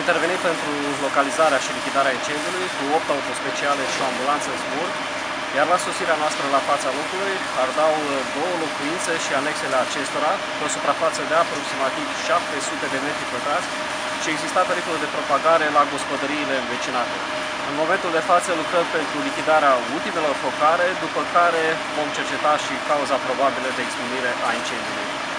intervenit pentru localizarea și lichidarea incendiului cu 8 autospeciale și o ambulanță în zbor, iar la sosirea noastră la fața locului ardau 2 locuințe și anexele acestora, pe o suprafață de aproximativ 700 de metri pătrați și exista pericolul de propagare la gospodăriile învecinate. În momentul de față lucrăm pentru lichidarea ultimelor focare, după care vom cerceta și cauza probabilă de extinere a incendiului.